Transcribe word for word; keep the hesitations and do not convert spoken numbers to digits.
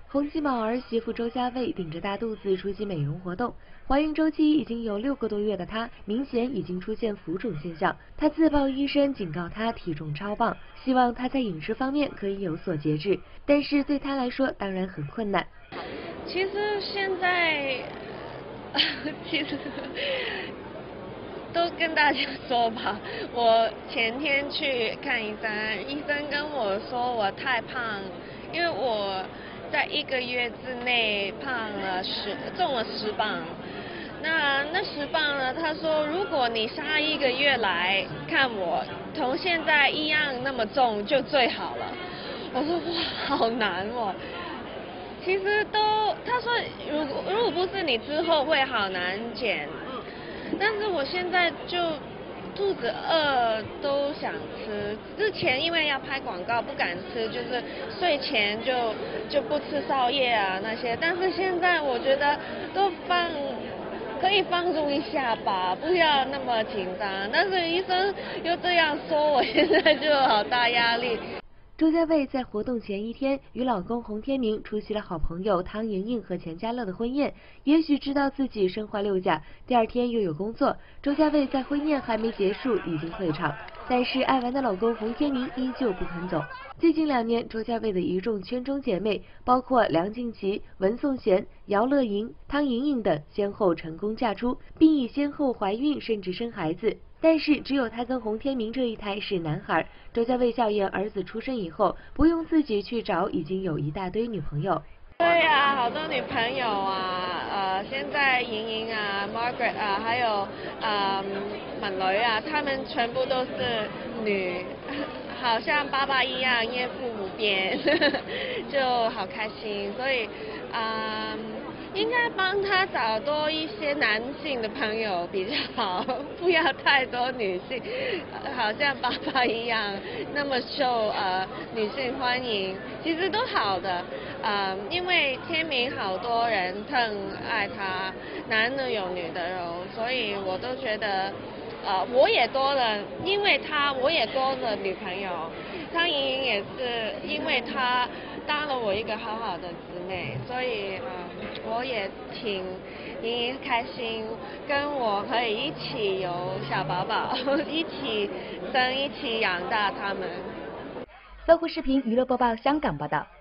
洪金宝儿媳妇周家卫顶着大肚子出席美容活动，怀孕周期已经有六个多月的她，明显已经出现浮肿现象。她自曝医生警告她体重超磅，希望她在饮食方面可以有所节制，但是对她来说当然很困难。 其实现在，其实都跟大家说吧，我前天去看医生，医生跟我说我太胖，因为我在一个月之内胖了十，重了十磅。那那十磅呢？他说，如果你下一个月来看我，同现在一样那么重就最好了。我说哇，好难哦。其实都，他说如果如果不是你之后会好难减，但是我现在就肚子饿都想吃。之前因为要拍广告不敢吃，就是睡前就就不吃宵夜啊那些。但是现在我觉得都放可以放纵一下吧，不要那么紧张。但是医生又这样说，我现在就有好大压力。 周家卫在活动前一天与老公洪天明出席了好朋友汤莹莹和钱嘉乐的婚宴。也许知道自己身怀六甲，第二天又有工作，周家卫在婚宴还没结束已经退场。但是爱玩的老公洪天明依旧不肯走。最近两年，周家卫的一众圈中姐妹，包括梁静琪、文颂贤、姚乐莹、汤莹莹等，先后成功嫁出，并已先后怀孕甚至生孩子。但是只有他跟洪天明这一胎是男孩。周家卫笑言，儿子出生以后不用自己去找，已经有一大堆女朋友。 对呀、啊，好多女朋友啊，呃，现在莹莹啊、Margaret 啊，还有呃敏女啊，她们全部都是女，好像爸爸一样艳父母变，就好开心。所以啊、呃，应该帮他找多一些男性的朋友比较好，不要太多女性，好像爸爸一样那么受呃女性欢迎，其实都好的。呃，因为天明好多人更爱他，男的有，女的有，所以我都觉得，呃，我也多了，因为他我也多了女朋友。汤莹莹也是因为他当了我一个好好的姊妹，所以呃，我也挺莹莹开心，跟我可以一起有小宝宝，一起生，一起养大他们。 搜狐视频娱乐播报香港报道。